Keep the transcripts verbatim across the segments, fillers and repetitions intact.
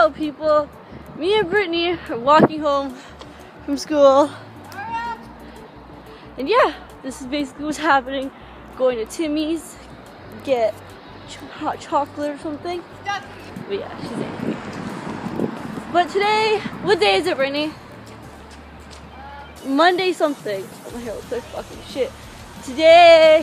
up, people? Me and Brittany are walking home from school. And yeah, this is basically what's happening. Going to Timmy's, get ch hot chocolate or something. But yeah, she's angry. But today, what day is it, Brittany? Monday something. Oh, my hair looks like fucking shit. Today,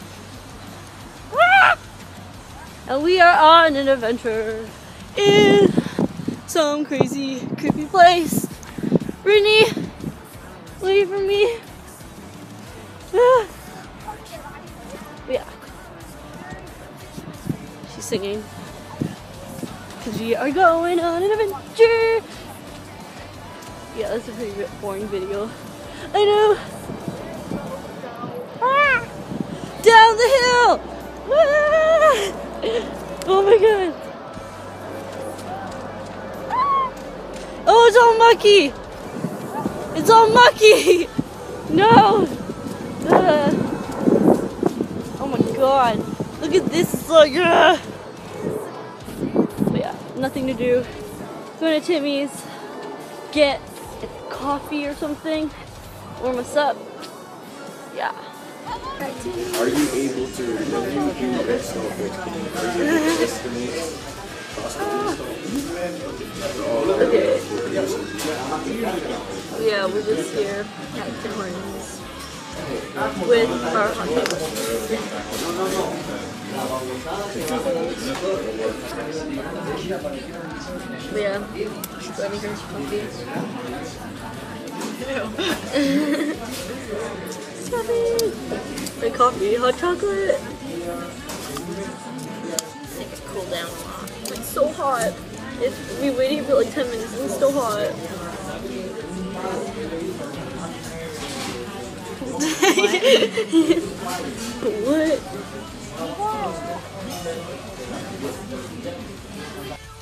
ah! And we are on an adventure in some crazy, creepy place. Brittany, wait for me. Ah. Yeah. She's singing. Because we are going on an adventure. Yeah, that's a pretty boring video. I know. Ah! Down the hill! Ah! Oh my god. Ah! Oh, it's all mucky! It's all mucky! No! Uh. Oh my god. Look at this, it's like, uh. But yeah, nothing to do. Going to Timmy's, get coffee or something, warm us up. Yeah. Are you able to review yourself? Okay. Yeah, we're just here at Tim Hortons with our hot dogs. But yeah, she's letting her coffee. Coffee! Coffee, hot chocolate. Make it cool down a lot. It's so hot. If we waited for like ten minutes, and it's still hot. What?